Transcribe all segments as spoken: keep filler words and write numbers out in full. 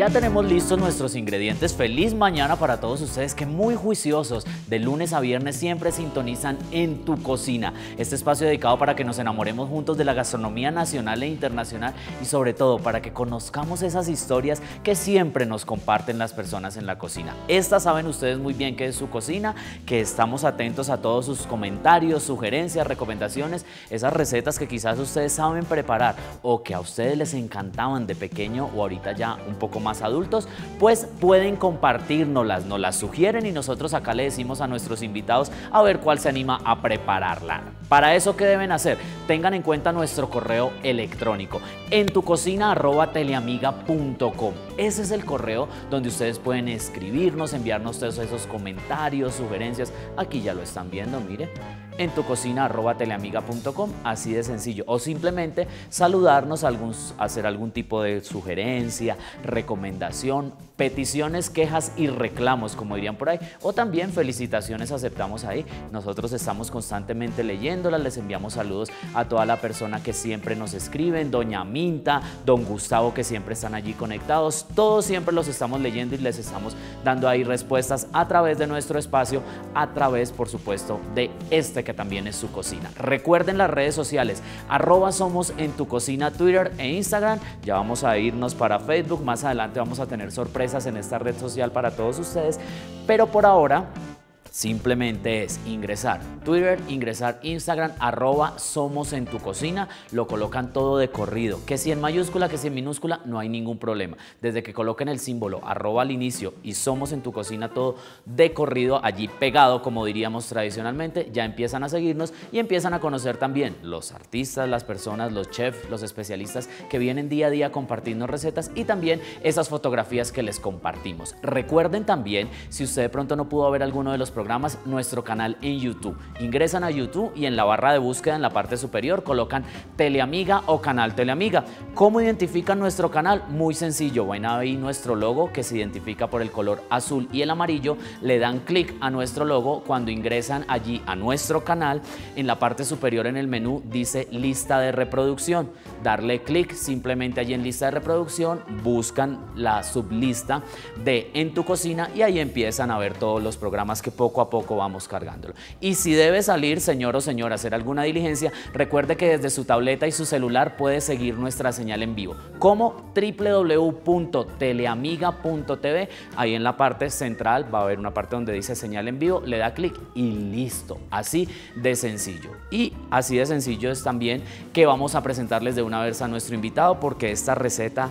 Ya tenemos listos nuestros ingredientes. Feliz mañana para todos ustedes que muy juiciosos de lunes a viernes siempre sintonizan En Tu Cocina. Este espacio dedicado para que nos enamoremos juntos de la gastronomía nacional e internacional y sobre todo para que conozcamos esas historias que siempre nos comparten las personas en la cocina. Estas saben ustedes muy bien que es su cocina, que estamos atentos a todos sus comentarios, sugerencias, recomendaciones, esas recetas que quizás ustedes saben preparar o que a ustedes les encantaban de pequeño o ahorita ya un poco más adultos, pues pueden compartirnoslas, nos las sugieren y nosotros acá le decimos a nuestros invitados a ver cuál se anima a prepararla. Para eso, ¿qué deben hacer? Tengan en cuenta nuestro correo electrónico entucocina arroba teleamiga punto com. Ese es el correo donde ustedes pueden escribirnos, enviarnos todos esos comentarios, sugerencias. Aquí ya lo están viendo, miren. entucocina arroba teleamiga punto com, así de sencillo, o simplemente saludarnos, algún, hacer algún tipo de sugerencia, recomendación, peticiones, quejas y reclamos, como dirían por ahí, o también felicitaciones aceptamos ahí. Nosotros estamos constantemente leyéndolas, les enviamos saludos a toda la persona que siempre nos escriben, doña Minta, don Gustavo, que siempre están allí conectados, todos siempre los estamos leyendo y les estamos dando ahí respuestas a través de nuestro espacio, a través, por supuesto, de este que también es su cocina. Recuerden las redes sociales, arroba somos en tu cocina, Twitter e Instagram. Ya vamos a irnos para Facebook, más adelante vamos a tener sorpresas en esta red social para todos ustedes, pero por ahora simplemente es ingresar Twitter, ingresar Instagram, arroba somos en tu cocina, lo colocan todo de corrido, que si en mayúscula, que si en minúscula, no hay ningún problema. Desde que coloquen el símbolo arroba al inicio y somos en tu cocina todo de corrido, allí pegado, como diríamos tradicionalmente, ya empiezan a seguirnos y empiezan a conocer también los artistas, las personas, los chefs, los especialistas que vienen día a día compartiendo recetas y también esas fotografías que les compartimos. Recuerden también, si usted de pronto no pudo ver alguno de los programas, nuestro canal en YouTube. Ingresan a YouTube y en la barra de búsqueda en la parte superior colocan Teleamiga o Canal Teleamiga. ¿Cómo identifican nuestro canal? Muy sencillo, ven ahí nuestro logo que se identifica por el color azul y el amarillo, le dan clic a nuestro logo. Cuando ingresan allí a nuestro canal, en la parte superior en el menú dice lista de reproducción, darle clic simplemente allí en lista de reproducción, buscan la sublista de En Tu Cocina y ahí empiezan a ver todos los programas que poco a poco vamos cargándolo. Y si debe salir, señor o señora, hacer alguna diligencia, recuerde que desde su tableta y su celular puede seguir nuestra señal en vivo como w w w punto teleamiga punto t v. Ahí en la parte central va a haber una parte donde dice señal en vivo, le da clic y listo, así de sencillo. Y así de sencillo es también que vamos a presentarles de una vez a nuestro invitado, porque esta receta,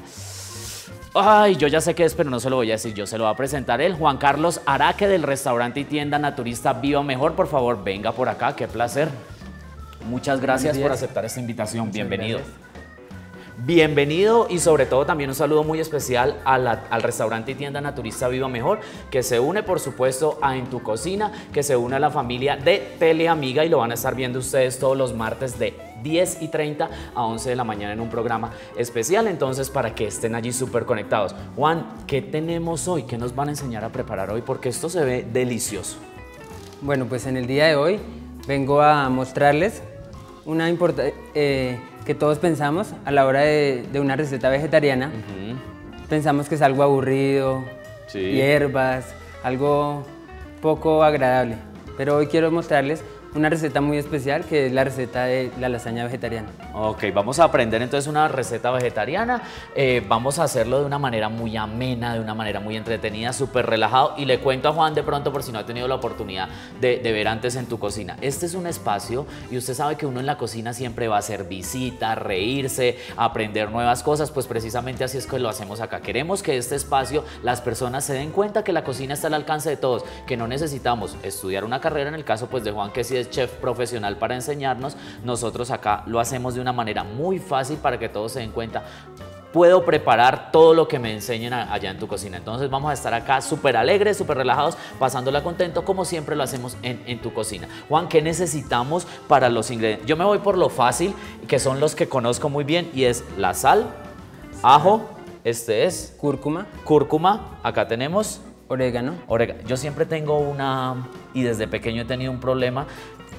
ay, yo ya sé qué es, pero no se lo voy a decir, yo se lo va a presentar él, Juan Carlos Araque, del restaurante y tienda naturista Viva Mejor. Por favor, venga por acá, qué placer. Muchas gracias por aceptar esta invitación. Muchas bienvenido. Gracias. Bienvenido y sobre todo también un saludo muy especial a la, al restaurante y tienda naturista Viva Mejor, que se une por supuesto a En Tu Cocina, que se une a la familia de Teleamiga y lo van a estar viendo ustedes todos los martes de diez y treinta a once de la mañana en un programa especial, entonces para que estén allí súper conectados. Juan, ¿qué tenemos hoy? ¿Qué nos van a enseñar a preparar hoy? Porque esto se ve delicioso. Bueno, pues en el día de hoy vengo a mostrarles una importante... Eh, que todos pensamos a la hora de, de una receta vegetariana. Uh-huh. Pensamos que es algo aburrido, sí, hierbas, algo poco agradable. Pero hoy quiero mostrarles una receta muy especial, que es la receta de la lasaña vegetariana. Ok, vamos a aprender entonces una receta vegetariana. Eh, vamos a hacerlo de una manera muy amena, de una manera muy entretenida, súper relajado. Y le cuento a Juan de pronto, por si no ha tenido la oportunidad de, de ver antes En Tu Cocina. Este es un espacio y usted sabe que uno en la cocina siempre va a hacer visitas, reírse, aprender nuevas cosas. Pues precisamente así es que lo hacemos acá. Queremos que este espacio las personas se den cuenta que la cocina está al alcance de todos, que no necesitamos estudiar una carrera, en el caso pues de Juan, que sí es chef profesional, para enseñarnos. Nosotros acá lo hacemos de una manera muy fácil para que todos se den cuenta. Puedo preparar todo lo que me enseñen allá En Tu Cocina. Entonces vamos a estar acá súper alegres, súper relajados, pasándola contento, como siempre lo hacemos en, en Tu Cocina. Juan, ¿qué necesitamos para los ingredientes? Yo me voy por lo fácil, que son los que conozco muy bien, y es la sal, ajo, este es cúrcuma, cúrcuma, acá tenemos orégano. orégano. Yo siempre tengo una, y desde pequeño he tenido un problema,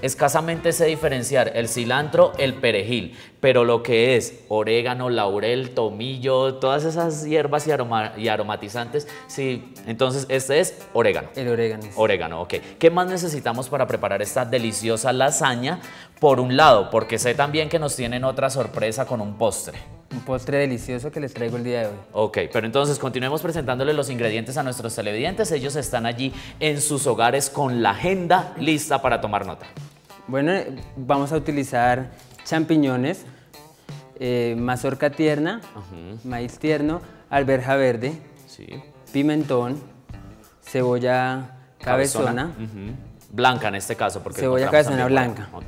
escasamente sé diferenciar el cilantro, el perejil, pero lo que es orégano, laurel, tomillo, todas esas hierbas y, aroma, y aromatizantes, sí, entonces este es orégano. El orégano. Orégano, ok. ¿Qué más necesitamos para preparar esta deliciosa lasaña? Por un lado, porque sé también que nos tienen otra sorpresa con un postre. Un postre delicioso que les traigo el día de hoy. Ok, pero entonces continuemos presentándoles los ingredientes a nuestros televidentes. Ellos están allí en sus hogares con la agenda lista para tomar nota. Bueno, vamos a utilizar champiñones, eh, mazorca tierna, uh-huh. maíz tierno, alberja verde, sí. pimentón, cebolla cabezona, cabezona. Uh-huh. Blanca en este caso, porque cebolla cabezona blanca. Ok.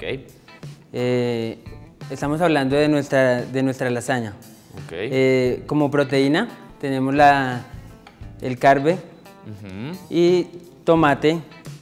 Eh, estamos hablando de nuestra, de nuestra lasaña. Okay. Eh, como proteína tenemos la, el carbe uh-huh. y tomate.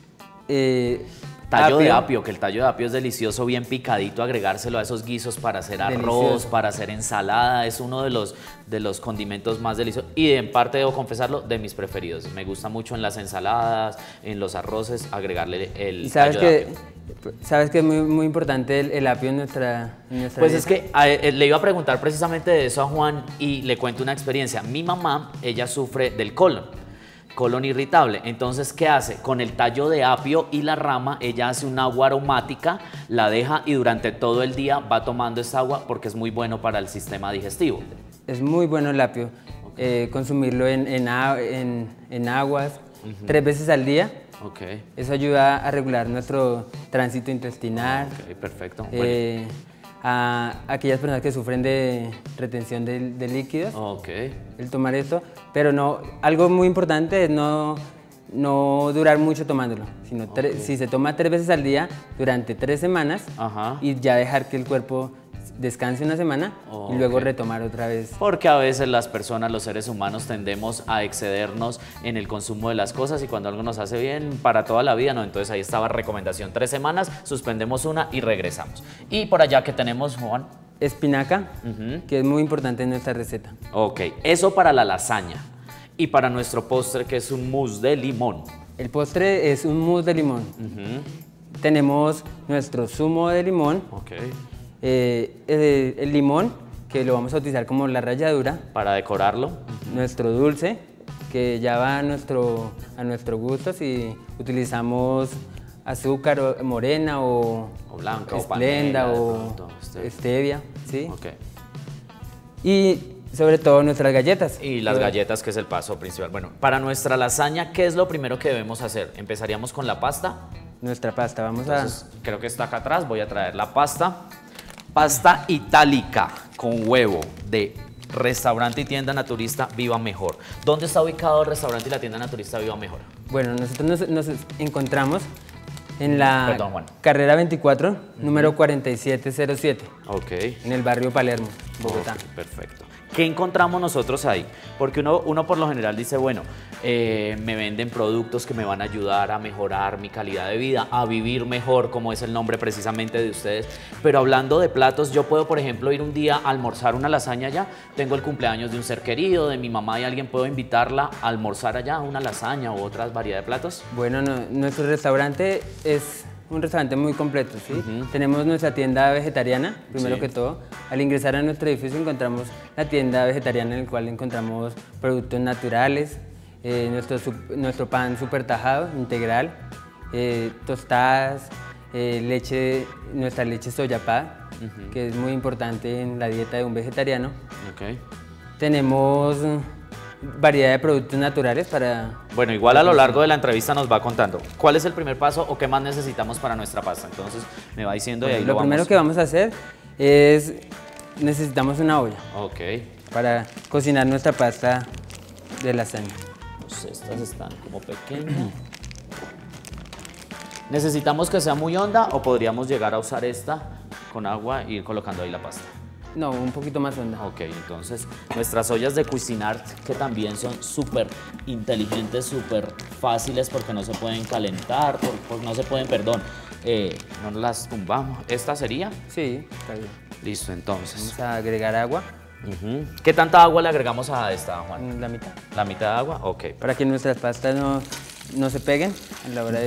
Eh, Tallo apio. de apio, que el tallo de apio es delicioso, bien picadito, agregárselo a esos guisos para hacer arroz, delicioso. Para hacer ensalada, es uno de los, de los condimentos más deliciosos y en parte debo confesarlo, de mis preferidos. Me gusta mucho en las ensaladas, en los arroces, agregarle el ¿Y sabes tallo que, de apio. ¿Sabes que es muy, muy importante el, el apio en nuestra, en nuestra Pues dieta? es que a, eh, le iba a preguntar precisamente de eso a Juan y le cuento una experiencia. Mi mamá, ella sufre del colon. colon irritable. Entonces, ¿qué hace? Con el tallo de apio y la rama, ella hace un agua aromática, la deja y durante todo el día va tomando esa agua porque es muy bueno para el sistema digestivo. Es muy bueno el apio. Okay. Eh, consumirlo en, en, en, en aguas uh-huh. tres veces al día. Okay. Eso ayuda a regular nuestro tránsito intestinal. Okay, perfecto. Eh, bueno. A aquellas personas que sufren de retención de, de líquidos, okay. el tomar esto, pero no, algo muy importante es no, no durar mucho tomándolo, sino okay. tre, si se toma tres veces al día durante tres semanas Ajá. y ya dejar que el cuerpo descanse una semana okay. y luego retomar otra vez. Porque a veces las personas, los seres humanos, tendemos a excedernos en el consumo de las cosas y cuando algo nos hace bien para toda la vida, no. Entonces ahí estaba recomendación, tres semanas, suspendemos una y regresamos. Y por allá que tenemos, Juan. Espinaca, uh-huh. que es muy importante en nuestra receta. Ok, eso para la lasaña. Y para nuestro postre, que es un mousse de limón. El postre es un mousse de limón. Uh-huh. Tenemos nuestro zumo de limón. Okay. Eh, el, el limón, que lo vamos a utilizar como la ralladura. Para decorarlo. Nuestro dulce, que ya va a nuestro, a nuestro gusto, si utilizamos azúcar o, morena o, o blanca esplenda o, o stevia. ¿Sí? Okay. Y sobre todo nuestras galletas. Y las galletas, que es el paso principal. Bueno, para nuestra lasaña, ¿qué es lo primero que debemos hacer? Empezaríamos con la pasta. Nuestra pasta, vamos Entonces, a... creo que está acá atrás, voy a traer la pasta. Pasta itálica con huevo de restaurante y tienda naturista Viva Mejor. ¿Dónde está ubicado el restaurante y la tienda naturista Viva Mejor? Bueno, nosotros nos, nos encontramos en la Perdón, Juan. carrera veinticuatro, uh-huh. número cuarenta y siete cero siete. Ok. En el barrio Palermo, Bogotá. Okay, perfecto. ¿Qué encontramos nosotros ahí? Porque uno, uno por lo general dice, bueno, eh, me venden productos que me van a ayudar a mejorar mi calidad de vida, a vivir mejor, como es el nombre precisamente de ustedes. Pero hablando de platos, yo puedo, por ejemplo, ir un día a almorzar una lasaña allá. Tengo el cumpleaños de un ser querido, de mi mamá y alguien, ¿puedo invitarla a almorzar allá una lasaña u otras variedad de platos? Bueno, no, nuestro restaurante es un restaurante muy completo, ¿sí? Uh-huh. Tenemos nuestra tienda vegetariana, primero sí. que todo. Al ingresar a nuestro edificio encontramos la tienda vegetariana en la cual encontramos productos naturales, eh, nuestro, nuestro pan súper tajado, integral, eh, tostadas, eh, leche, nuestra leche soyapada, uh-huh. que es muy importante en la dieta de un vegetariano. Okay. Tenemos variedad de productos naturales para... Bueno, igual a lo largo de la entrevista nos va contando cuál es el primer paso o qué más necesitamos para nuestra pasta. Entonces me va diciendo bueno, y ahí lo, lo primero vamos. que vamos a hacer es, necesitamos una olla. Ok. Para cocinar nuestra pasta de lasaña. Pues estas están como pequeñas. ¿Necesitamos que sea muy honda o podríamos llegar a usar esta con agua e ir colocando ahí la pasta? No, un poquito más honda. Ok, entonces nuestras ollas de Cuisinart, que también son súper inteligentes, súper fáciles porque no se pueden calentar, por, por, no se pueden, perdón, eh, no las tumbamos. ¿Esta sería? Sí, está bien. Listo, entonces. Vamos a agregar agua. Uh-huh. ¿Qué tanta agua le agregamos a esta, Juan? La mitad. ¿La mitad de agua? Ok. Para que nuestras pastas no, no se peguen a la hora de...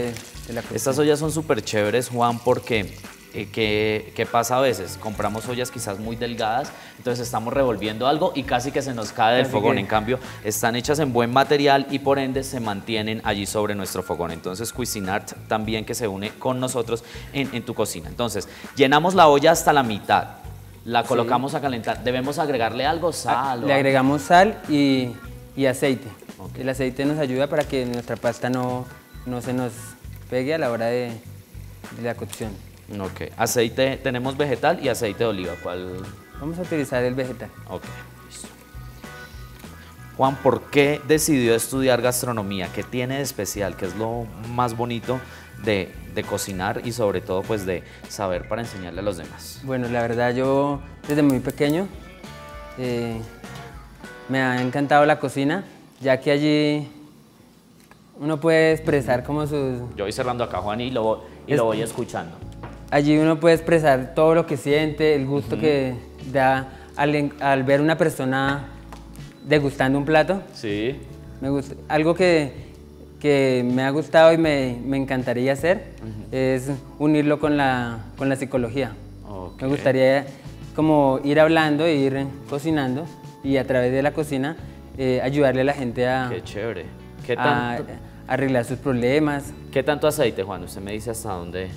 de la cocción. Estas ollas son súper chéveres, Juan, porque eh, ¿qué, qué pasa a veces? Compramos ollas quizás muy delgadas, entonces estamos revolviendo algo y casi que se nos cae del Así fogón. que- En cambio, están hechas en buen material y por ende se mantienen allí sobre nuestro fogón. Entonces, Cuisinart también que se une con nosotros en, en tu cocina. Entonces, llenamos la olla hasta la mitad, la colocamos a calentar. ¿Debemos agregarle algo? ¿Sal? o Le algo? agregamos sal y, y aceite. Ok. El aceite nos ayuda para que nuestra pasta no, no se nos pegue a la hora de, de la cocción. Ok, aceite, tenemos vegetal y aceite de oliva. ¿Cuál? Vamos a utilizar el vegetal. Ok, listo. Juan, ¿por qué decidió estudiar gastronomía? ¿Qué tiene de especial? ¿Qué es lo más bonito de, de cocinar y sobre todo pues de saber para enseñarle a los demás? Bueno, la verdad yo desde muy pequeño eh, me ha encantado la cocina, ya que allí uno puede expresar como sus... Yo voy cerrando acá, Juan, y lo, voy- y Es- lo voy escuchando. Allí uno puede expresar todo lo que siente, el gusto que da al, en- al ver una persona degustando un plato. Sí. Me gusta, algo que, que me ha gustado y me, me encantaría hacer es unirlo con la, con la psicología. Ok. Me gustaría como ir hablando e ir cocinando y a través de la cocina eh, ayudarle a la gente a, Qué chévere. ¿Qué, a- tanto, a arreglar sus problemas ¿Qué tanto aceite, Juan? Usted me dice hasta dónde.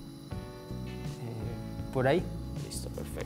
por ahí. Listo, perfecto.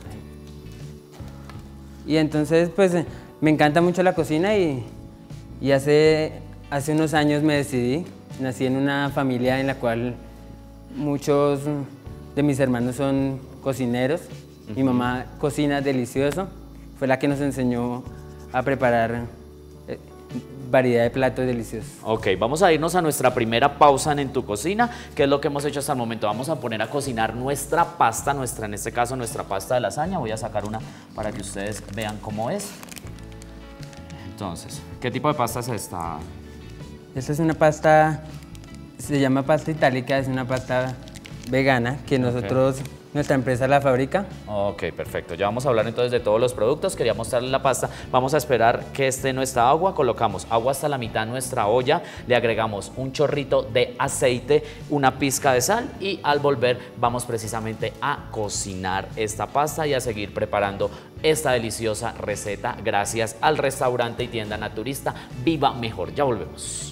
Y entonces pues eh, me encanta mucho la cocina y, y hace, hace unos años me decidí. Nací en una familia en la cual muchos de mis hermanos son cocineros. Mi mamá cocina delicioso, fue la que nos enseñó a preparar eh, variedad de platos deliciosos. Ok, vamos a irnos a nuestra primera pausa en En Tu Cocina, que es lo que hemos hecho hasta el momento. Vamos a poner a cocinar nuestra pasta, nuestra, en este caso nuestra pasta de lasaña. Voy a sacar una para que ustedes vean cómo es. Entonces, ¿qué tipo de pasta es esta? Esta es una pasta, se llama pasta itálica, es una pasta vegana que nosotros, nuestra empresa la fabrica. Ok, perfecto. Ya vamos a hablar entonces de todos los productos. Quería mostrarles la pasta. Vamos a esperar que esté nuestra agua. Colocamos agua hasta la mitad de nuestra olla. Le agregamos un chorrito de aceite, una pizca de sal y al volver vamos precisamente a cocinar esta pasta y a seguir preparando esta deliciosa receta gracias al restaurante y tienda naturista Viva Mejor. Ya volvemos.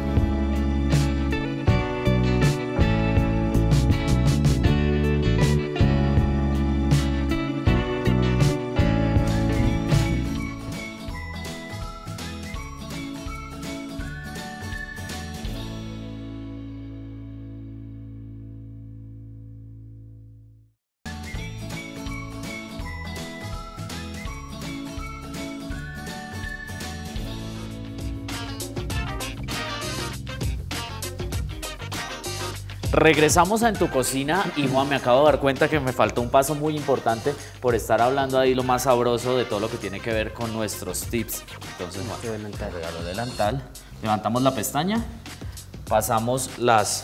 Regresamos a En Tu Cocina y Juan, me acabo de dar cuenta que me faltó un paso muy importante por estar hablando ahí lo más sabroso de todo lo que tiene que ver con nuestros tips. Entonces, Juan, Nuestro delantal. regalo delantal. Levantamos la pestaña, pasamos las...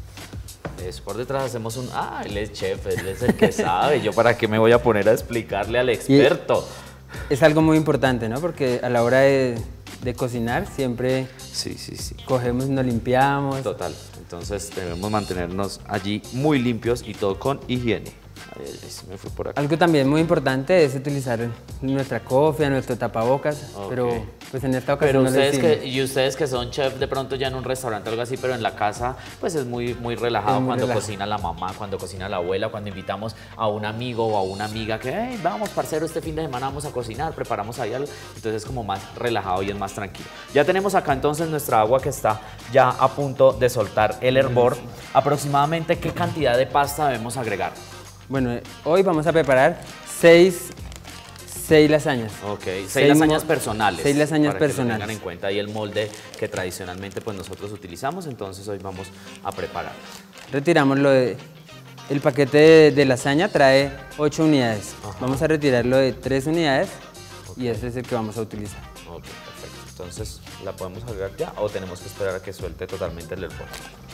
Es por detrás, hacemos un... Ah, él es chef, él es el que sabe. Yo para qué me voy a poner a explicarle al experto. Es algo muy importante, ¿no? Porque a la hora de, de cocinar siempre Sí, sí, sí. cogemos y nos limpiamos. Total. Entonces debemos mantenernos allí muy limpios y todo con higiene. Ay, ay, ay, se me fue por acá. Algo también muy importante es utilizar nuestra cofia, nuestro tapabocas, Ok. pero pues en esta ocasión Pero no lo ustedes hicimos. que, y ustedes que son chef de pronto ya en un restaurante o algo así, pero en la casa pues es muy, muy relajado Es muy cuando relajado. cocina la mamá, cuando cocina la abuela, cuando invitamos a un amigo o a una amiga que, hey, vamos parcero, este fin de semana vamos a cocinar, preparamos ahí algo, entonces es como más relajado y es más tranquilo. Ya tenemos acá entonces nuestra agua que está ya a punto de soltar el hervor. Aproximadamente, ¿qué cantidad de pasta debemos agregar? Bueno, eh, hoy vamos a preparar seis, seis lasañas. Ok, seis, Seis lasañas mo- personales. seis lasañas para que lo personales. tengan en cuenta ahí el molde que tradicionalmente pues nosotros utilizamos, entonces hoy vamos a preparar. Retiramos lo de... El paquete de, de lasaña trae ocho unidades. Ajá. Vamos a retirarlo de tres unidades y ese es el que vamos a utilizar. Ok, perfecto. Entonces, ¿la podemos agregar ya o tenemos que esperar a que suelte totalmente el hervor?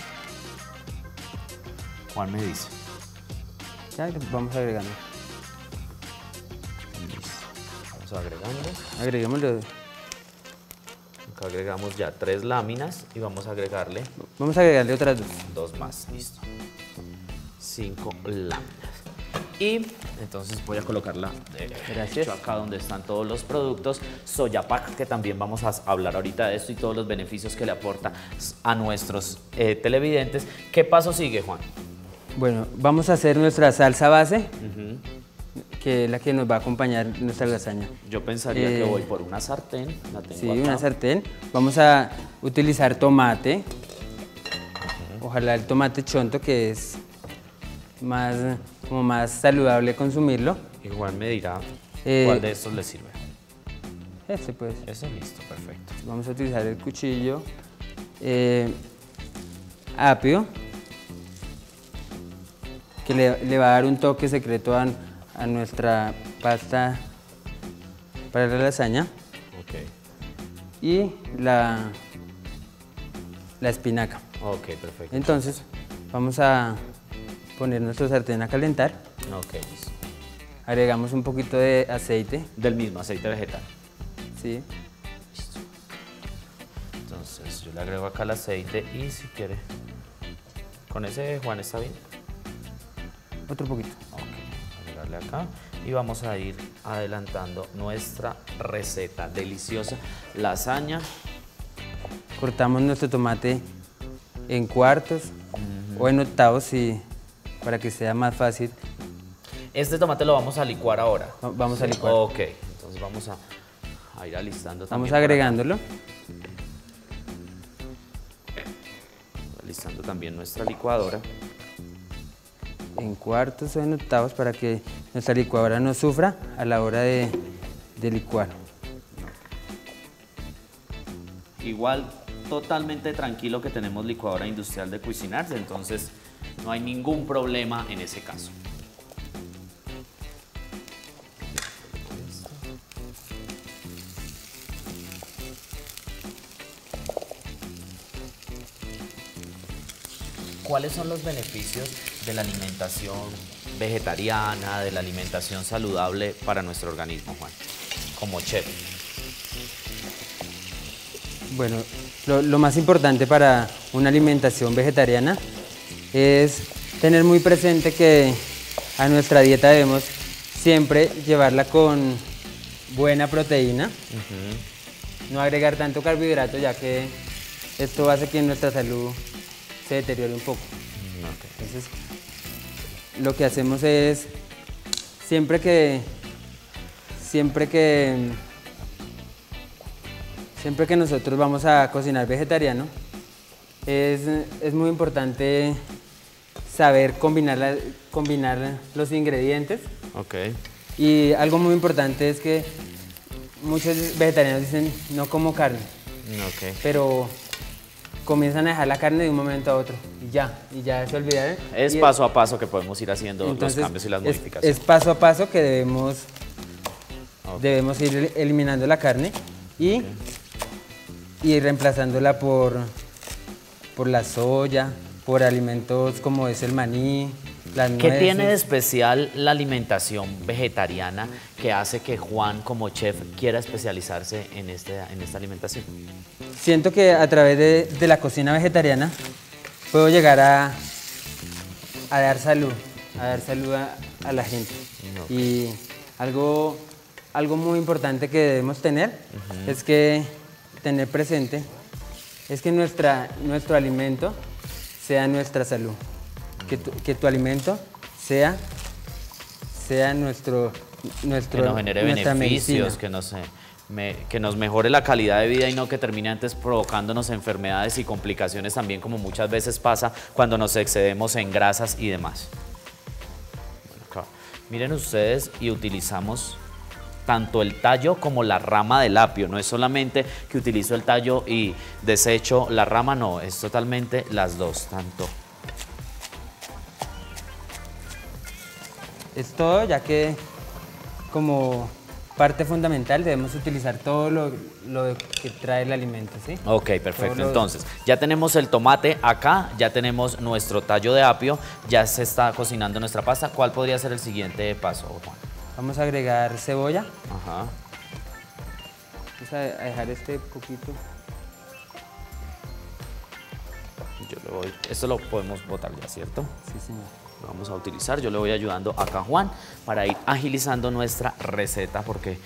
Juan me dice. Ya lo vamos agregando. Listo. Vamos agregando. Agreguémoslo. Acá agregamos ya tres láminas y vamos a agregarle Vamos a agregarle otras dos. dos más, listo. Cinco láminas. Y entonces voy a colocarla de Gracias. hecho acá donde están todos los productos. Soyapac, que también vamos a hablar ahorita de esto y todos los beneficios que le aporta a nuestros eh, televidentes. ¿Qué paso sigue, Juan? Bueno, vamos a hacer nuestra salsa base, Uh-huh. que es la que nos va a acompañar nuestra lasaña. Yo pensaría Eh, que voy por una sartén. La tengo Sí, acá. una sartén. Vamos a utilizar tomate. Ojalá el tomate chonto, que es más, como más saludable consumirlo. Igual me dirá Eh, cuál de estos le sirve. Este pues. Eso, listo, perfecto. Vamos a utilizar el cuchillo. Eh, apio, que le, le va a dar un toque secreto a, a nuestra pasta para la lasaña. Ok. Y la, la espinaca. Ok, perfecto. Entonces, vamos a poner nuestro sartén a calentar. Ok, listo. Agregamos un poquito de aceite. Del mismo aceite vegetal. ¿Sí? Entonces yo le agrego acá el aceite y si quiere, con ese, Juan, ¿está bien? Otro poquito. Ok, agregarle acá y vamos a ir adelantando nuestra receta deliciosa lasaña. Cortamos nuestro tomate en cuartos o en octavos, y para que sea más fácil. Este tomate lo vamos a licuar ahora. Va- vamos a Sí, licuar. Ok, entonces vamos a, a ir alistando también. Vamos por acá. agregándolo. Alistando también nuestra licuadora. En cuartos o en octavos, para que nuestra licuadora no sufra a la hora de, de licuar. Igual totalmente tranquilo que tenemos licuadora industrial de Cuisinarts, entonces no hay ningún problema en ese caso. ¿Cuáles son los beneficios de la alimentación vegetariana, de la alimentación saludable para nuestro organismo, Juan? Como chef. Bueno, lo, lo más importante para una alimentación vegetariana es tener muy presente que a nuestra dieta debemos siempre llevarla con buena proteína, no agregar tanto carbohidrato, ya que esto hace que nuestra salud se deteriore un poco. Entonces, lo que hacemos es, siempre que, siempre que, siempre que nosotros vamos a cocinar vegetariano, es, es muy importante saber combinar, la- combinar los ingredientes. Ok. Y algo muy importante es que muchos vegetarianos dicen no como carne, Ok. pero comienzan a dejar la carne de un momento a otro y ya, y ya se olvidaron. Es Y- paso a paso que podemos ir haciendo entonces, los cambios y las es- modificaciones. Es, paso a paso que debemos, Ok. debemos ir eliminando la carne y, y reemplazándola por, por la soya, por alimentos como es el maní, las ¿Qué nueces. tiene de especial la alimentación vegetariana que hace que Juan, como chef, quiera especializarse en, este, en esta alimentación? Siento que a través de, de la cocina vegetariana puedo llegar a, a dar salud, a dar salud a, a la gente. Ok. Y algo, algo muy importante que debemos tener es que tener presente es que nuestra, nuestro alimento sea nuestra salud, que tu, que tu alimento sea, sea nuestro, nuestro, Que nos genere nuestra beneficios, medicina. que nos, eh, me- que nos mejore la calidad de vida y no que termine antes provocándonos enfermedades y complicaciones también, como muchas veces pasa cuando nos excedemos en grasas y demás. Bueno, acá, miren ustedes, y utilizamos tanto el tallo como la rama del apio. No es solamente que utilizo el tallo y desecho la rama, no, es totalmente las dos, tanto. Es todo, ya que como parte fundamental debemos utilizar todo lo, lo que trae el alimento, ¿sí? Ok, perfecto. Todos los- Entonces, ya tenemos el tomate acá, ya tenemos nuestro tallo de apio, ya se está cocinando nuestra pasta. ¿Cuál podría ser el siguiente paso, Juan? Vamos a agregar cebolla. Ajá. Vamos a a dejar este poquito. Yo lo voy, esto lo podemos botar ya, ¿cierto? Sí, señor. Lo vamos a utilizar, yo le voy ayudando acá a Juan para ir agilizando nuestra receta porque...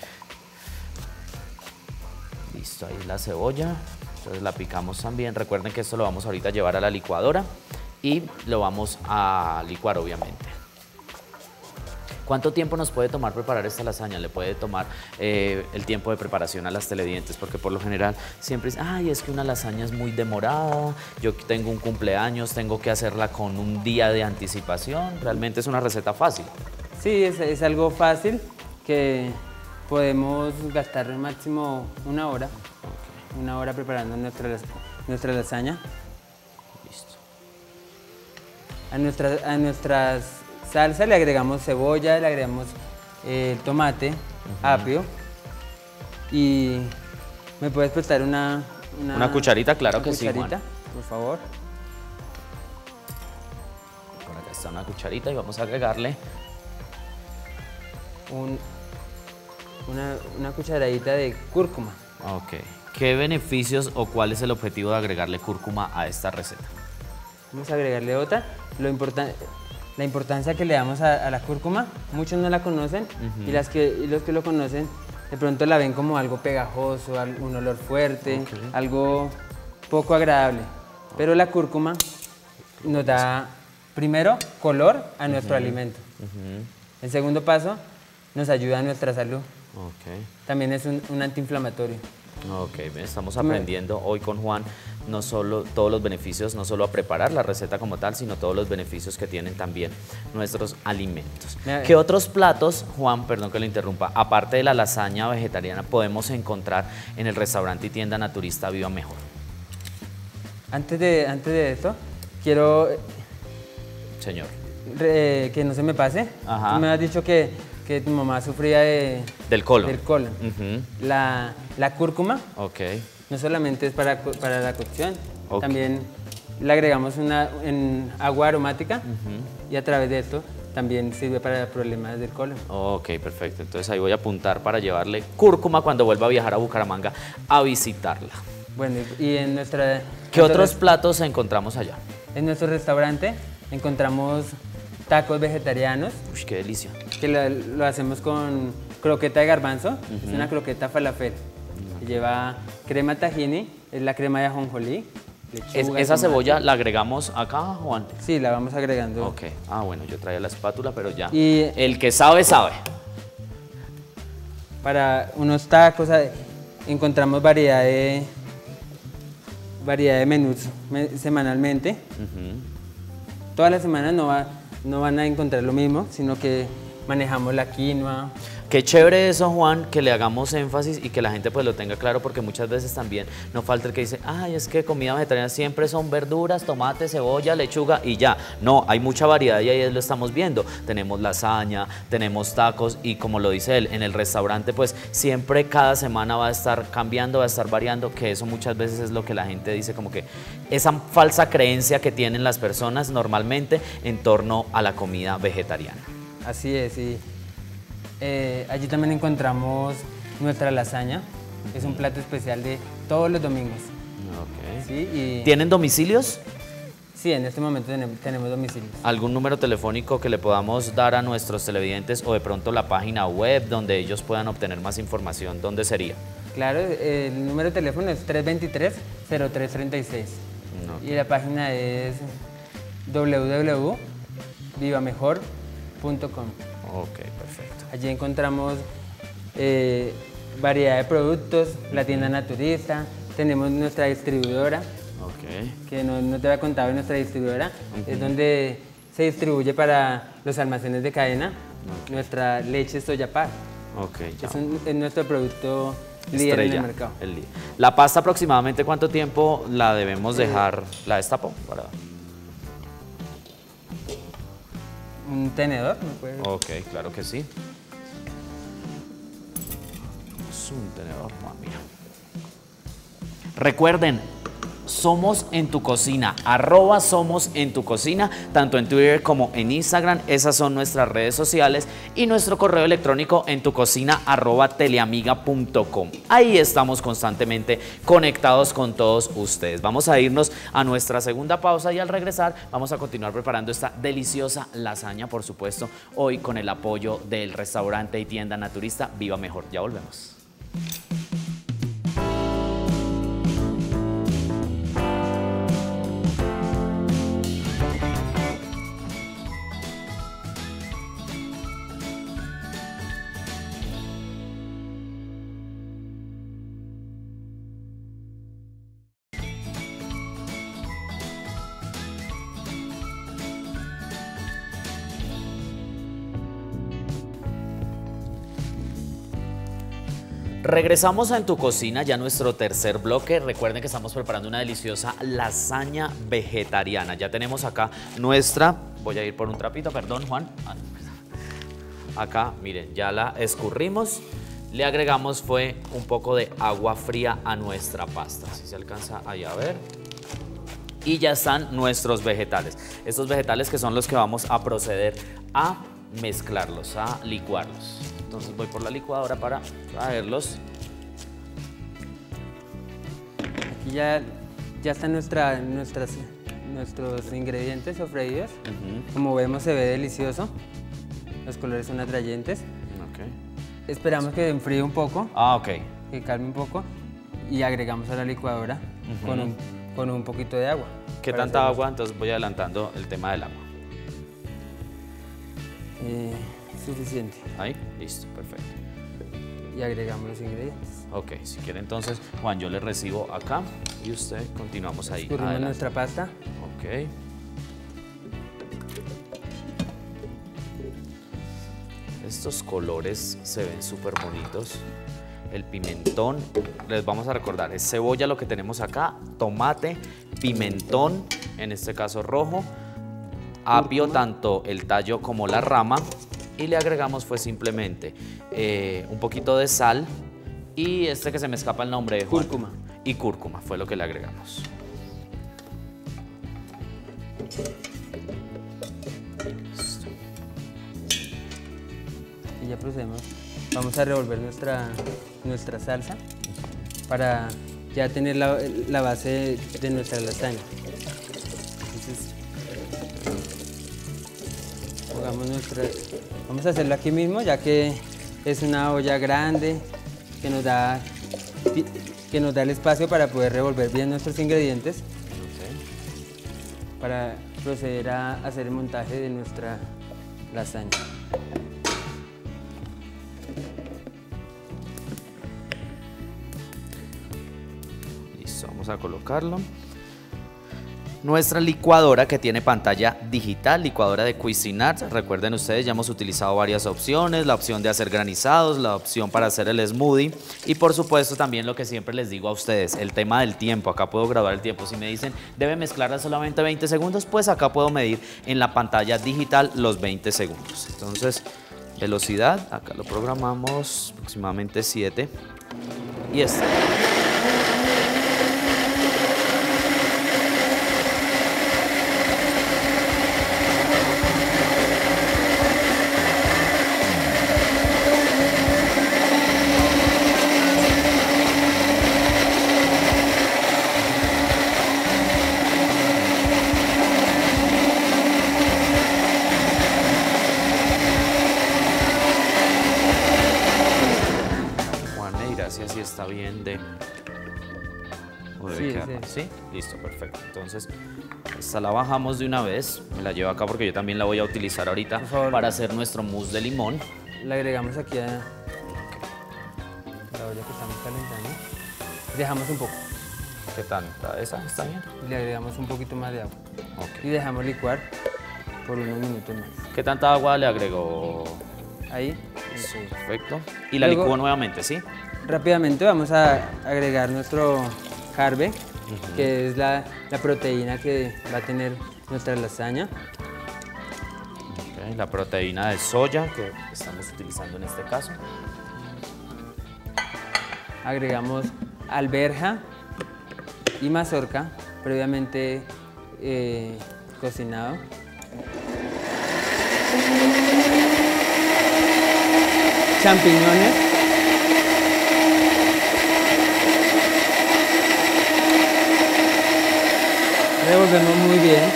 Listo, ahí la cebolla, entonces la picamos también. Recuerden que esto lo vamos ahorita a llevar a la licuadora y lo vamos a licuar obviamente. ¿Cuánto tiempo nos puede tomar preparar esta lasaña? Le puede tomar eh, el tiempo de preparación a las televidentes, porque por lo general siempre dicen, ay, es que una lasaña es muy demorada, yo tengo un cumpleaños, tengo que hacerla con un día de anticipación. Realmente es una receta fácil. Sí, es, es algo fácil que podemos gastar máximo una hora, okay. una hora preparando nuestra, nuestra lasaña. Listo. A, nuestra, a nuestras salsa le agregamos cebolla, le agregamos eh, tomate, uh-huh. apio y me puedes prestar una... Una, una cucharita, claro una que cucharita, sí, Juan. Por favor. Por acá está una cucharita y vamos a agregarle... Un, una, una cucharadita de cúrcuma. Ok. ¿Qué beneficios o cuál es el objetivo de agregarle cúrcuma a esta receta? Vamos a agregarle otra. Lo importante... La importancia que le damos a, a la cúrcuma, muchos no la conocen uh-huh. y, las que, y los que lo conocen de pronto la ven como algo pegajoso, un olor fuerte, okay. algo poco agradable. Okay. Pero la cúrcuma nos da, primero, color a nuestro uh-huh. alimento. Uh-huh. El segundo paso, nos ayuda a nuestra salud. Okay. También es un, un antiinflamatorio. Ok, estamos aprendiendo hoy con Juan no solo todos los beneficios, no solo a preparar la receta como tal, sino todos los beneficios que tienen también nuestros alimentos. ¿Qué otros platos, Juan, perdón que lo interrumpa, aparte de la lasaña vegetariana, podemos encontrar en el restaurante y tienda naturista Viva Mejor? Antes de, antes de esto, quiero... Señor. Re, que no se me pase. Ajá. Tú me has dicho que... que tu mamá sufría de, del colon. Del colon. Uh-huh. la, la cúrcuma okay. no solamente es para, para la cocción, okay. también le agregamos una, en agua aromática uh-huh. y a través de esto también sirve para problemas del colon. Ok, perfecto. Entonces ahí voy a apuntar para llevarle cúrcuma cuando vuelva a viajar a Bucaramanga a visitarla. Bueno, y en nuestra... ¿Qué otros platos encontramos allá? En nuestro restaurante encontramos tacos vegetarianos. Uy, qué delicia. Que lo, lo hacemos con croqueta de garbanzo, uh-huh. es una croqueta falafel. Uh-huh. Lleva crema tahini, es la crema de ajonjolí. Lechuga, es, ¿Esa tomate. Cebolla la agregamos acá, Juan? Sí, la vamos agregando. Ok. Ah, bueno, yo traía la espátula, pero ya. Y el que sabe, sabe. Para unos tacos encontramos variedad de, variedad de menús semanalmente. Uh-huh. Todas las semanas no va... no van a encontrar lo mismo, sino que manejamos la quinoa. Qué chévere eso, Juan, que le hagamos énfasis y que la gente pues lo tenga claro, porque muchas veces también no falta el que dice, ay, es que comida vegetariana siempre son verduras, tomate, cebolla, lechuga y ya. No, hay mucha variedad y ahí lo estamos viendo. Tenemos lasaña, tenemos tacos y como lo dice él, en el restaurante pues siempre cada semana va a estar cambiando, va a estar variando, que eso muchas veces es lo que la gente dice, como que esa falsa creencia que tienen las personas normalmente en torno a la comida vegetariana. Así es, y eh, allí también encontramos nuestra lasaña, uh-huh. es un plato especial de todos los domingos. Okay. ¿Sí? Y ¿Tienen domicilios? Sí, en este momento tenemos, tenemos domicilios. ¿Algún número telefónico que le podamos dar a nuestros televidentes o de pronto la página web donde ellos puedan obtener más información? ¿Dónde sería? Claro, el número de teléfono es tres dos tres, cero tres tres seis okay. y la página es doble u doble u doble u punto viva mejor punto com. Ok, perfecto. Allí encontramos eh, variedad de productos, la tienda naturista, tenemos nuestra distribuidora, okay. que no, no te había contado, nuestra distribuidora, uh-huh. es donde se distribuye para los almacenes de cadena, okay. nuestra leche Soyapar. Okay, es, un, es nuestro producto líder Estrella, en el mercado. El líder. ¿La pasta aproximadamente cuánto tiempo la debemos dejar? Eh, ¿La destapo? Para... ¿Un tenedor? ¿Me puede... Ok, claro que sí. Es un tenedor, no, mira. Recuerden, Somos en tu cocina, arroba Somos en tu cocina, tanto en Twitter como en Instagram. Esas son nuestras redes sociales y nuestro correo electrónico en tu cocina arroba teleamiga punto com. Ahí estamos constantemente conectados con todos ustedes. Vamos a irnos a nuestra segunda pausa y al regresar vamos a continuar preparando esta deliciosa lasaña, por supuesto, hoy con el apoyo del restaurante y tienda naturista Viva Mejor. Ya volvemos. Regresamos a En tu cocina, ya nuestro tercer bloque. Recuerden que estamos preparando una deliciosa lasaña vegetariana. Ya tenemos acá nuestra, voy a ir por un trapito, perdón Juan. Acá, miren, ya la escurrimos. Le agregamos fue un poco de agua fría a nuestra pasta. Si se alcanza ahí a ver. Y ya están nuestros vegetales. Estos vegetales que son los que vamos a proceder a mezclarlos, a licuarlos. Entonces voy por la licuadora para traerlos. Aquí ya, ya están nuestra, nuestras, nuestros ingredientes sofreídos. Uh-huh. Como vemos se ve delicioso. Los colores son atrayentes. Okay. Esperamos que enfríe un poco. Ah, ok. Que calme un poco. Y agregamos a la licuadora uh-huh. con, un, con un poquito de agua. ¿Qué tanta agua? Entonces voy adelantando el tema del agua. Eh, Suficiente. Ahí, listo, perfecto. Y agregamos los ingredientes. Ok, si quiere entonces, Juan, yo le recibo acá y usted continuamos ahí. Escurrimos nuestra pasta. Ok. Estos colores se ven súper bonitos. El pimentón, les vamos a recordar, es cebolla lo que tenemos acá, tomate, pimentón, en este caso rojo, apio, tanto el tallo como la rama. Y le agregamos fue simplemente eh, un poquito de sal y este que se me escapa el nombre de Juan. Cúrcuma. Y cúrcuma fue lo que le agregamos. Listo. Y ya procedemos. Vamos a revolver nuestra, nuestra salsa para ya tener la, la base de nuestra lasaña. Entonces, pongamos nuestra... Vamos a hacerlo aquí mismo, ya que es una olla grande que nos da, que nos da el espacio para poder revolver bien nuestros ingredientes. Okay. Para proceder a hacer el montaje de nuestra lasaña. Listo, vamos a colocarlo. Nuestra licuadora que tiene pantalla digital, licuadora de Cuisinart. Recuerden ustedes, ya hemos utilizado varias opciones, la opción de hacer granizados, la opción para hacer el smoothie y por supuesto también lo que siempre les digo a ustedes, el tema del tiempo. Acá puedo grabar el tiempo. Si me dicen, debe mezclarla solamente veinte segundos, pues acá puedo medir en la pantalla digital los veinte segundos. Entonces, velocidad, acá lo programamos aproximadamente siete y este. Si está bien de... ¿O debe sí, quedar sí. más? ¿Sí? Listo, perfecto. Entonces, esta la bajamos de una vez. Me la llevo acá porque yo también la voy a utilizar ahorita para hacer nuestro mousse de limón. La agregamos aquí a la olla que estamos calentando. Dejamos un poco. ¿Qué tanta? ¿Esa está bien? Le agregamos un poquito más de agua. Okay. Y dejamos licuar por unos minutos más. ¿Qué tanta agua le agregó? Ahí. Sí, perfecto. Y la Luego, licúo nuevamente, ¿sí? Rápidamente vamos a agregar nuestro carbe, uh-huh. que es la, la proteína que va a tener nuestra lasaña. Okay, la proteína de soya que estamos utilizando en este caso. Agregamos alberja, y mazorca previamente eh, cocinado. Champiñones. Revolvemos muy bien.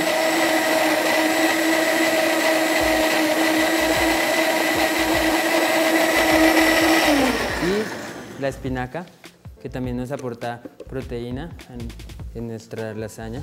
Y la espinaca, que también nos aporta proteína en, en nuestra lasaña.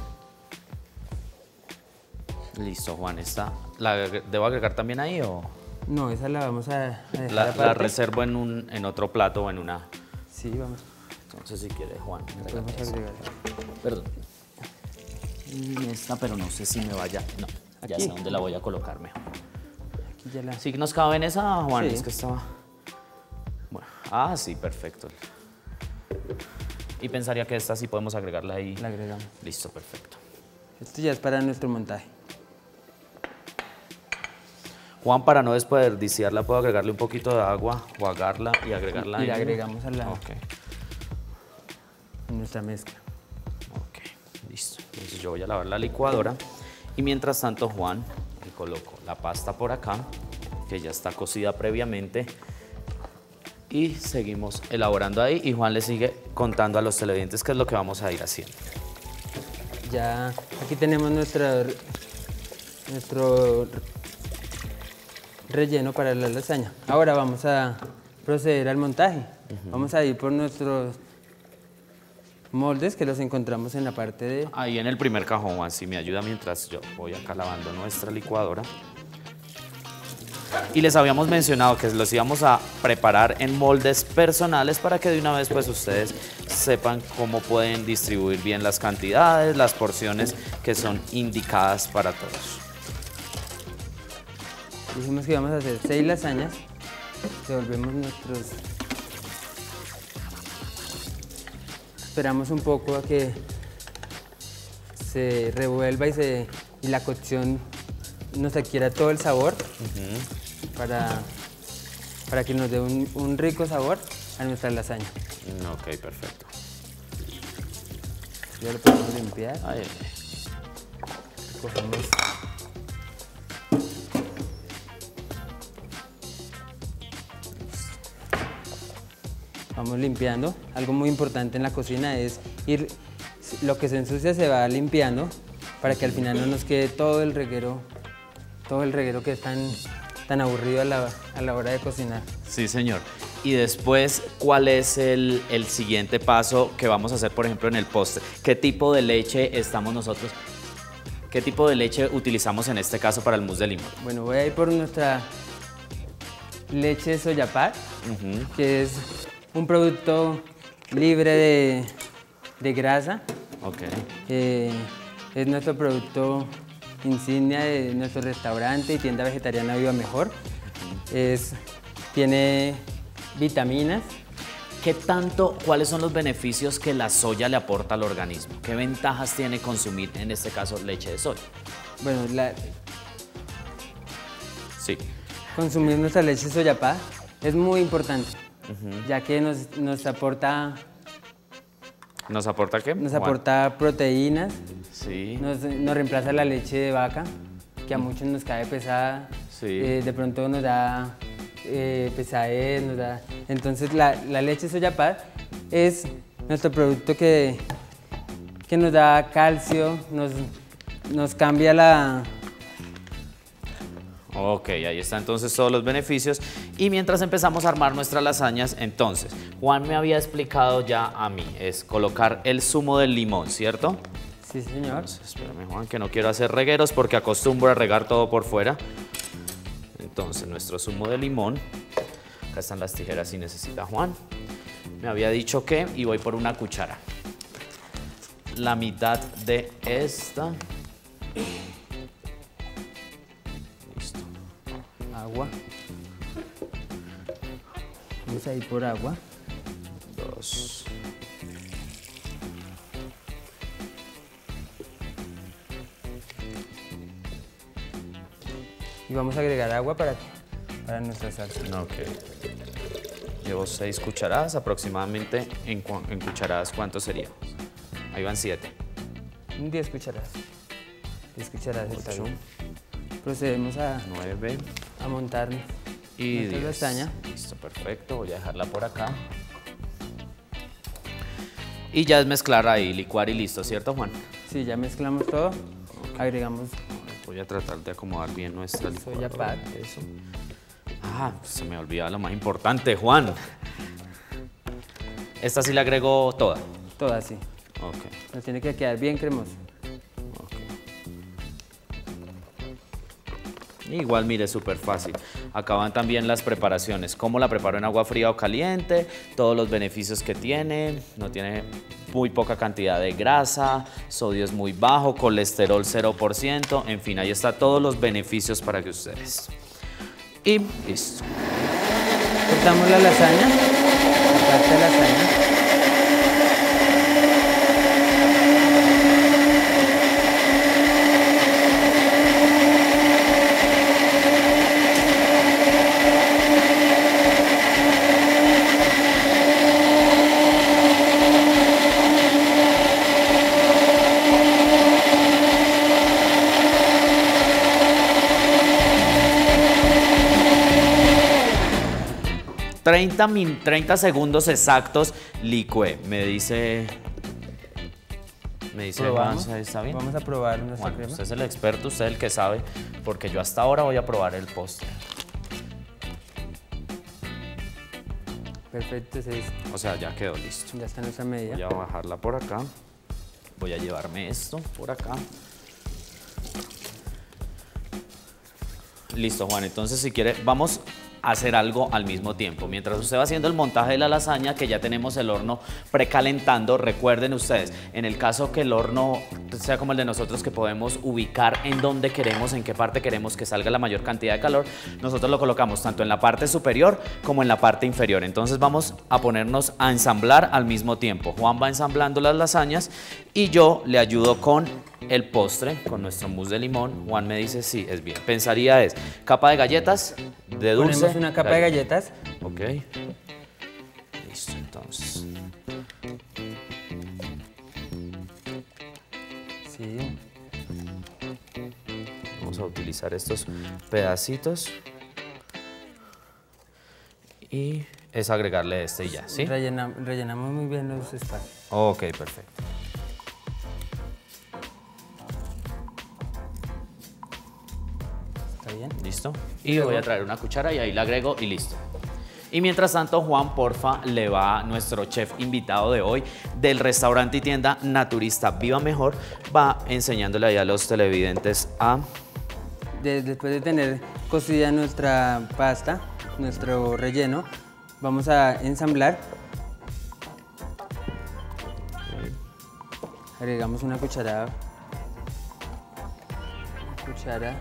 Listo, Juan, ¿esta la debo agregar también ahí o...? No, esa la vamos a, a dejar La, aparte. la reservo en, un, en otro plato o en una... Sí, vamos. Entonces, si quiere, Juan, Podemos agrégame esa. agregar. Perdón. Y esta, pero no sé si me vaya... No, ya Aquí. sé dónde la voy a colocar mejor. Aquí ya la... ¿Sí nos cabe en esa, Juan? Sí. Es que estaba... Bueno, ah, sí, perfecto. Y pensaría que esta sí podemos agregarla ahí. la agregamos. Listo, perfecto. Esto ya es para nuestro montaje. Juan, para no desperdiciarla, ¿puedo agregarle un poquito de agua, jugarla y agregarla Y ahí? la agregamos a la, Ok, a nuestra mezcla. ok, listo. Entonces yo voy a lavar la licuadora y mientras tanto, Juan, le coloco la pasta por acá, que ya está cocida previamente, y seguimos elaborando ahí y Juan le sigue contando a los televidentes qué es lo que vamos a ir haciendo. Ya aquí tenemos nuestra, nuestro relleno para la lasaña. Ahora vamos a proceder al montaje. Uh-huh. Vamos a ir por nuestros moldes que los encontramos en la parte de... Ahí en el primer cajón, Juan, si me ayuda mientras yo voy acá lavando nuestra licuadora. Y les habíamos mencionado que los íbamos a preparar en moldes personales para que de una vez pues ustedes sepan cómo pueden distribuir bien las cantidades, las porciones que son indicadas para todos. Dijimos que íbamos a hacer seis lasañas. Devolvemos nuestros... Esperamos un poco a que se revuelva y, se, y la cocción nos adquiera todo el sabor. Uh-huh. para, para que nos dé un, un rico sabor a nuestra lasaña. Ok, perfecto. Ya lo podemos limpiar. Ahí. Cogemos. Vamos limpiando. Algo muy importante en la cocina es ir, lo que se ensucia se va limpiando para que al final no nos quede todo el reguero, todo el reguero que es tan, tan aburrido a la, a la hora de cocinar. Sí, señor. Y después, ¿cuál es el, el siguiente paso que vamos a hacer, por ejemplo, en el postre? ¿Qué tipo de leche estamos nosotros? ¿Qué tipo de leche utilizamos en este caso para el mousse de limón? Bueno, voy a ir por nuestra leche Soyapar, uh-huh. que es un producto libre de, de grasa. Okay. Eh, es nuestro producto insignia de nuestro restaurante y tienda vegetariana Viva Mejor. Uh-huh. Es, tiene vitaminas. ¿Qué tanto, cuáles son los beneficios que la soya le aporta al organismo? ¿Qué ventajas tiene consumir, en este caso, leche de soya? Bueno, la, sí. consumir nuestra leche Soyapá es muy importante, uh-huh. ya que nos, nos aporta... ¿Nos aporta qué? Nos aporta proteínas, sí. nos, nos reemplaza la leche de vaca, que a muchos nos cae pesada, sí. eh, de pronto nos da... Eh, pesadez, nos da... Entonces la, la leche Soyapá es nuestro producto que, que nos da calcio, nos, nos cambia la... Ok, ahí está entonces todos los beneficios. Y mientras empezamos a armar nuestras lasañas, entonces, Juan me había explicado ya a mí, es colocar el zumo del limón, ¿cierto? Sí, señor. Entonces, espérame, Juan, que no quiero hacer regueros porque acostumbro a regar todo por fuera. Entonces, nuestro zumo de limón. Acá están las tijeras si necesita Juan. Me había dicho que, y voy por una cuchara. La mitad de esta. Listo. Agua. Vamos a ir por agua. Dos. Y vamos a agregar agua para, para nuestra salsa. Ok. Llevo seis cucharadas aproximadamente. ¿En, cu en cucharadas cuánto sería? ahí van siete. diez cucharadas. diez cucharadas está ocho, bien. Procedemos a, nueve a montar y nuestra diez. lasaña. Listo, perfecto. Voy a dejarla por acá. Y ya es mezclar ahí, licuar y listo, ¿cierto, Juan? Sí, ya mezclamos todo. Agregamos Voy a tratar de acomodar bien nuestra soya licuadora. pat. Eso. Ah, se me olvidaba lo más importante, Juan. Esta sí la agrego toda. Todo así. Ok, Nos tiene que quedar bien cremoso. ok. Igual, mire, súper fácil. Acá van también las preparaciones. Cómo la preparo en agua fría o caliente, todos los beneficios que tiene. No tiene muy poca cantidad de grasa, sodio es muy bajo, colesterol cero por ciento. En fin, ahí está todos los beneficios para que ustedes. Y listo. Cortamos la lasaña, la parte de lasaña. treinta, min, treinta segundos exactos licué. Me dice... Me dice Juan, Probamos. ¿está bien? Vamos a probar nuestra Juan, crema. usted es el experto, usted es el que sabe, porque yo hasta ahora voy a probar el postre. Perfecto, ese es- O sea, ya quedó listo. ya está nuestra medida. Voy a bajarla por acá. Voy a llevarme esto por acá. Listo, Juan. Entonces, si quiere, vamos a hacer algo al mismo tiempo. Mientras usted va haciendo el montaje de la lasaña, que ya tenemos el horno precalentando, recuerden ustedes, en el caso que el horno sea como el de nosotros, que podemos ubicar en dónde queremos, en qué parte queremos que salga la mayor cantidad de calor, nosotros lo colocamos tanto en la parte superior como en la parte inferior. Entonces vamos a ponernos a ensamblar al mismo tiempo. Juan va ensamblando las lasañas y yo le ayudo con el postre, con nuestro mousse de limón. Juan me dice sí, es bien. Pensaría es capa de galletas, de dulce. Ponemos una capa de galletas. Ok. Listo, entonces. Sí. Vamos a utilizar estos pedacitos. Y es agregarle este y ya, ¿sí? Rellena- rellenamos muy bien los espacios. Ok, perfecto. ¿Está bien? ¿Listo? Y voy a traer una cuchara y ahí la agrego y listo. Y mientras tanto, Juan, porfa, le va nuestro chef invitado de hoy del restaurante y tienda Naturista Viva Mejor, va enseñándole ahí a los televidentes a... De- después de tener cocida nuestra pasta, nuestro relleno, vamos a ensamblar. Agregamos una cucharada. Una cuchara.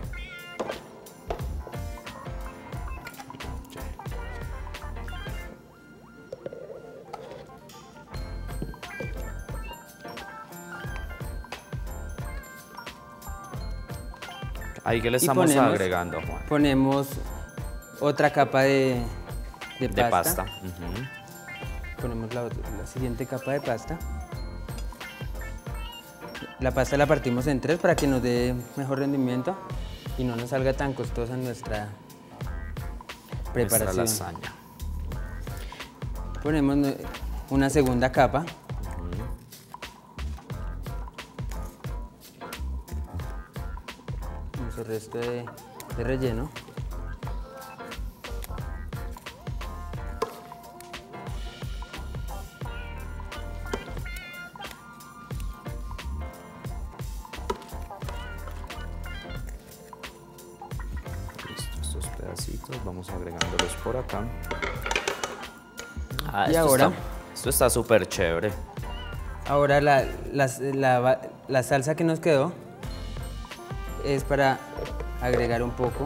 Ahí que le Y estamos ponemos- agregando, Juan. Ponemos otra capa de, de De pasta. pasta. Ujú. Ponemos la, otra- la siguiente capa de pasta. La pasta la partimos en tres para que nos dé mejor rendimiento y no nos salga tan costosa nuestra Nuestra preparación. lasaña. Ponemos nue- una segunda capa. Nuestro resto de, de relleno. Listo, estos pedacitos vamos agregándolos por acá. Ah, Y esto ahora- está- esto está súper chévere. Ahora la, las- la va- la salsa que nos quedó es para agregar un poco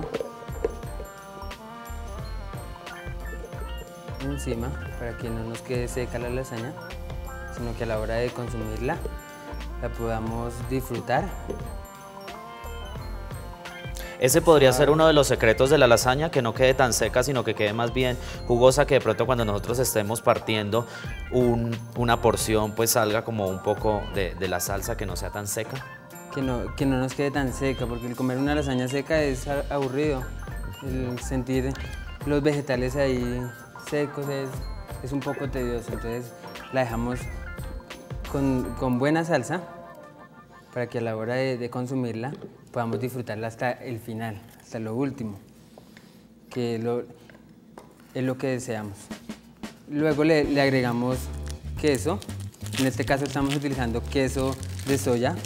encima para que no nos quede seca la lasaña, sino que a la hora de consumirla la podamos disfrutar. Ese podría ser uno de los secretos de la lasaña, que no quede tan seca, sino que quede más bien jugosa, que de pronto cuando nosotros estemos partiendo un, una porción, pues salga como un poco de, de la salsa, que no sea tan seca. Que no, que no nos quede tan seca, porque el comer una lasaña seca es aburrido. El sentir los vegetales ahí secos es, es un poco tedioso, entonces la dejamos con, con buena salsa para que a la hora de, de consumirla podamos disfrutarla hasta el final, hasta lo último, que lo, es lo que deseamos. Luego le, le agregamos queso, en este caso estamos utilizando queso de soya.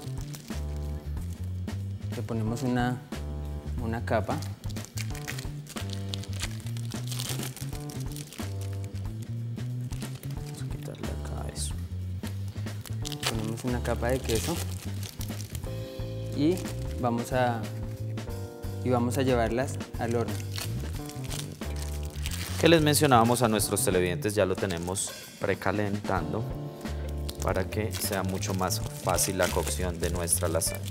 Le ponemos una, una capa. Vamos a quitarle acá eso. Ponemos una capa de queso y vamos a, y vamos a llevarlas al horno. Que les mencionábamos a nuestros televidentes, ya lo tenemos precalentando para que sea mucho más fácil la cocción de nuestra lasaña.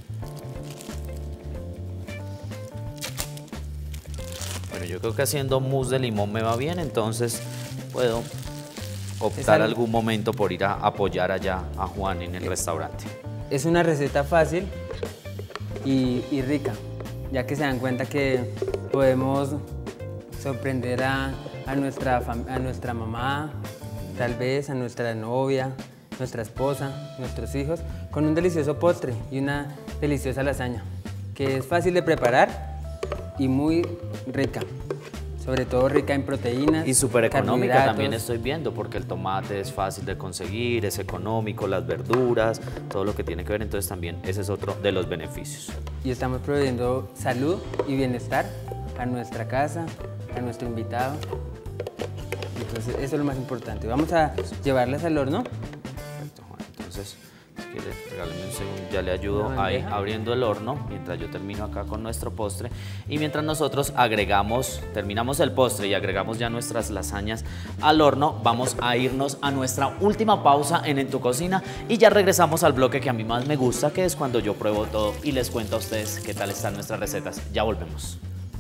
Bueno, yo creo que haciendo mousse de limón me va bien, entonces puedo optar algún momento por ir a apoyar allá a Juan en el restaurante. Es una receta fácil y, y rica, ya que se dan cuenta que podemos sorprender a, a, nuestra, a nuestra mamá, tal vez a nuestra novia, nuestra esposa, nuestros hijos, con un delicioso postre y una deliciosa lasaña, que es fácil de preparar y muy rica, sobre todo rica en proteínas. Y súper económica también estoy viendo, porque el tomate es fácil de conseguir, es económico, las verduras, todo lo que tiene que ver, entonces también ese es otro de los beneficios. Y estamos proveyendo salud y bienestar a nuestra casa, a nuestro invitado. Entonces eso es lo más importante. Vamos a llevarlas al horno. Perfecto, Juan. Entonces, si quiere, regálame un segundo, ya le ayudo ahí abriendo el horno, mientras yo termino acá con nuestro postre. Y mientras nosotros agregamos, terminamos el postre y agregamos ya nuestras lasañas al horno, vamos a irnos a nuestra última pausa en En Tu Cocina y ya regresamos al bloque que a mí más me gusta, que es cuando yo pruebo todo y les cuento a ustedes qué tal están nuestras recetas. Ya volvemos.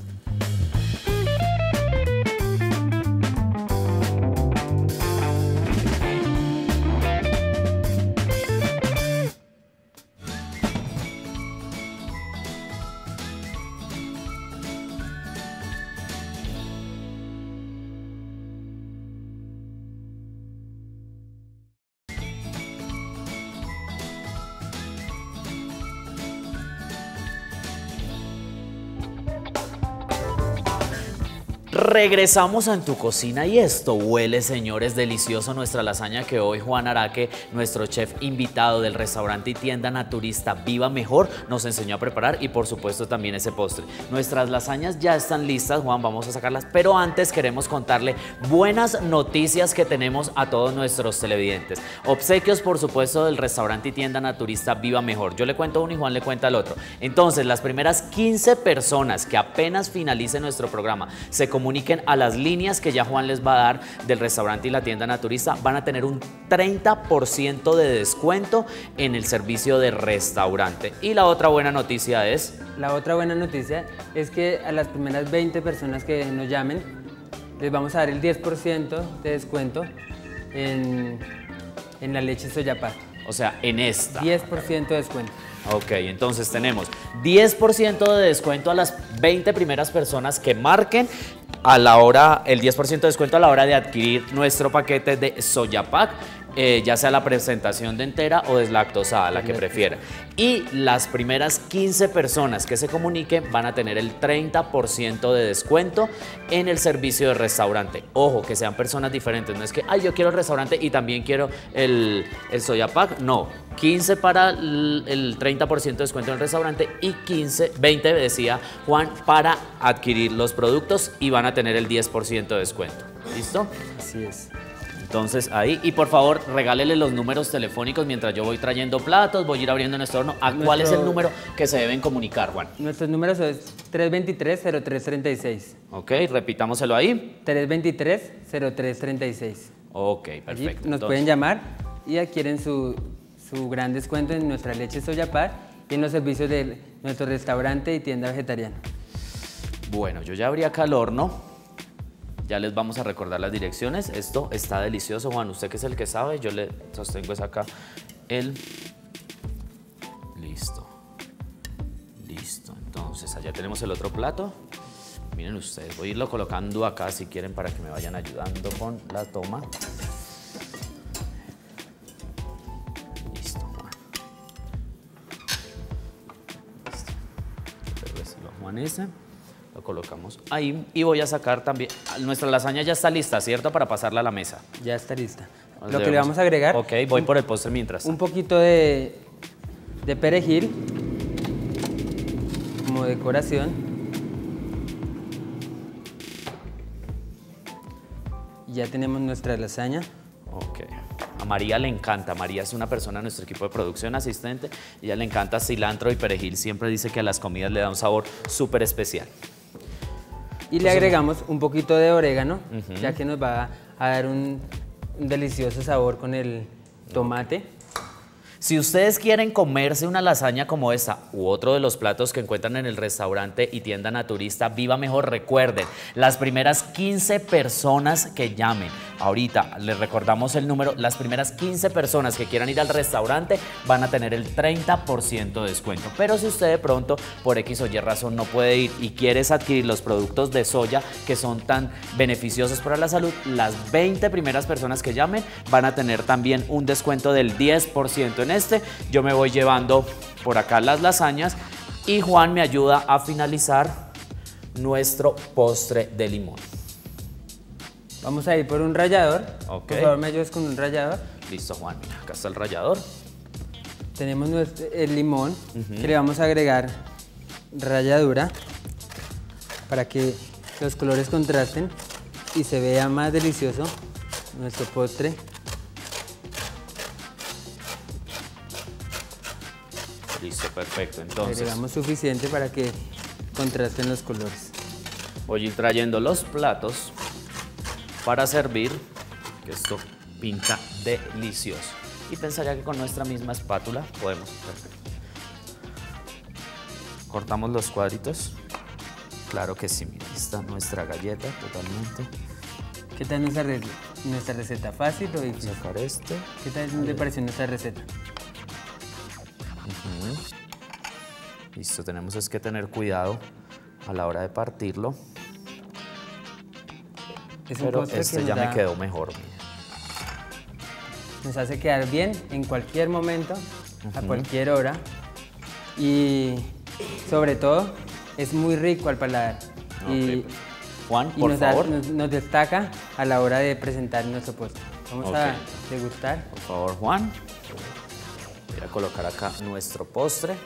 Regresamos a En Tu Cocina y esto huele, señores, delicioso. Nuestra lasaña que hoy Juan Araque, nuestro chef invitado del restaurante y tienda naturista Viva Mejor, nos enseñó a preparar, y por supuesto también ese postre. Nuestras lasañas ya están listas, Juan, vamos a sacarlas, pero antes queremos contarle buenas noticias que tenemos a todos nuestros televidentes. Obsequios, por supuesto, del restaurante y tienda naturista Viva Mejor. Yo le cuento uno y Juan le cuenta el otro. Entonces, las primeras quince personas que apenas finalice nuestro programa se comuniquen a las líneas que ya Juan les va a dar del restaurante y la tienda naturista, van a tener un treinta por ciento de descuento en el servicio de restaurante. Y la otra buena noticia es... La otra buena noticia es que a las primeras veinte personas que nos llamen, les vamos a dar el diez por ciento de descuento en, en la leche Soyapac. O sea, en esta. diez por ciento de descuento. Ok, entonces tenemos diez por ciento de descuento a las veinte primeras personas que marquen a la hora, el diez por ciento de descuento a la hora de adquirir nuestro paquete de Soyapac, eh, ya sea la presentación de entera o deslactosada, la que prefiera. Y las primeras quince personas que se comuniquen van a tener el treinta por ciento de descuento en el servicio de restaurante. Ojo, que sean personas diferentes, no es que, ay, yo quiero el restaurante y también quiero el, el Soyapac, no. quince para el, el treinta por ciento de descuento en el restaurante y quince, veinte, decía Juan, para adquirir los productos, y van a tener el diez por ciento de descuento. ¿Listo? Así es. Entonces ahí, y por favor regálele los números telefónicos mientras yo voy trayendo platos, voy a ir abriendo nuestro horno. ¿A cuál es el número que se deben comunicar, Juan? Nuestros números son tres dos tres, cero tres tres seis. Ok, repitámoselo ahí. tres dos tres, cero tres tres seis. Ok, perfecto. Allí nos Entonces, pueden llamar y adquieren su, su gran descuento en nuestra leche Soyapac y en los servicios de, nuestro restaurante y tienda vegetariana. Bueno, yo ya abrí acá el horno. Ya les vamos a recordar las direcciones. Esto está delicioso, Juan. Usted que es el que sabe, yo le sostengo es acá el... Listo. Listo. Entonces, allá tenemos el otro plato. Miren ustedes, voy a irlo colocando acá si quieren para que me vayan ayudando con la toma. Listo, Juan. Listo. Juan ese. Lo colocamos ahí y voy a sacar también... Nuestra lasaña ya está lista, ¿cierto? Para pasarla a la mesa. Ya está lista. Nos Lo debemos... que le vamos a agregar... Ok, voy un, por el postre mientras. Un poquito de, de perejil como decoración. Y ya tenemos nuestra lasaña. Ok. A María le encanta. María es una persona de nuestro equipo de producción, asistente. Y a ella le encanta cilantro y perejil. Siempre dice que a las comidas le da un sabor súper especial. Y le agregamos un poquito de orégano, uh-huh. ya que nos va a dar un, un delicioso sabor con el tomate. Si ustedes quieren comerse una lasaña como esta u otro de los platos que encuentran en el restaurante y tienda naturista Viva Mejor, recuerden, las primeras quince personas que llamen, ahorita les recordamos el número, las primeras quince personas que quieran ir al restaurante van a tener el treinta por ciento de descuento. Pero si usted de pronto por X o Y razón no puede ir y quieres adquirir los productos de soya que son tan beneficiosos para la salud, las veinte primeras personas que llamen van a tener también un descuento del diez por ciento en este. Yo me voy llevando por acá las lasañas y Juan me ayuda a finalizar nuestro postre de limón. Vamos a ir por un rallador. Okay. Por favor, me ayudes con un rallador. Listo, Juan. Mira, acá está el rallador. Tenemos nuestro, el limón, uh-huh. que le vamos a agregar ralladura para que los colores contrasten y se vea más delicioso nuestro postre. Listo, perfecto. Entonces, agregamos suficiente para que contrasten los colores. Voy a ir trayendo los platos para servir, que esto pinta delicioso. Y pensaría que con nuestra misma espátula podemos. Perfecto. Cortamos los cuadritos. Claro que sí, mira, está nuestra galleta totalmente. ¿Qué tal nuestra, re nuestra receta? ¿Fácil o difícil? Sacar este. ¿Qué tal le pareció nuestra receta? Uh-huh. Listo, tenemos es que tener cuidado a la hora de partirlo. Es un Pero postre este que ya da, me quedó mejor. Mira. Nos hace quedar bien en cualquier momento, uh-huh. a cualquier hora. Y sobre todo, es muy rico al paladar. Okay. Y, Juan, y por nos favor. Da, nos, nos destaca a la hora de presentar nuestro postre. Vamos okay. a degustar. Por favor, Juan. Voy a colocar acá nuestro postre.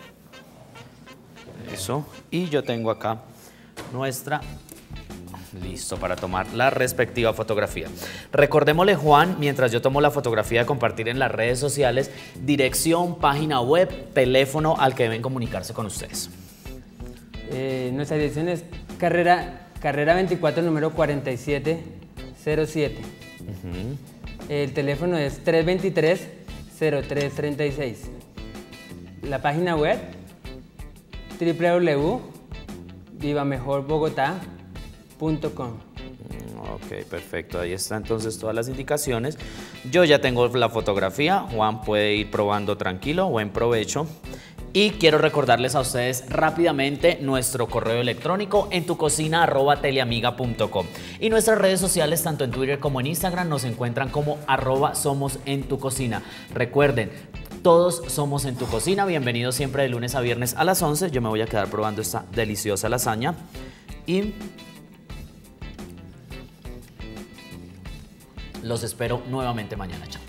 Eso. Y yo tengo acá nuestra... Listo para tomar la respectiva fotografía. Recordémosle, Juan, mientras yo tomo la fotografía de compartir en las redes sociales, dirección, página web, teléfono al que deben comunicarse con ustedes. Eh, nuestra dirección es carrera, carrera veinticuatro, número cuarenta y siete cero siete. Uh-huh. El teléfono es tres dos tres, cero tres tres seis. La página web doble u doble u doble u punto viva mejor bogotá punto com. Ok, perfecto. Ahí están entonces todas las indicaciones. Yo ya tengo la fotografía. Juan puede ir probando tranquilo. Buen provecho. Y quiero recordarles a ustedes rápidamente nuestro correo electrónico en tu cocina arroba teleamiga punto com. Y nuestras redes sociales, tanto en Twitter como en Instagram, nos encuentran como arroba somos en tu cocina. Recuerden, todos somos en tu cocina. Bienvenidos siempre de lunes a viernes a las once. Yo me voy a quedar probando esta deliciosa lasaña. Y los espero nuevamente mañana. Chao.